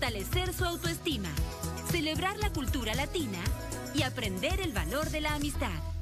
fortalecer su autoestima, celebrar la cultura latina y aprender el valor de la amistad.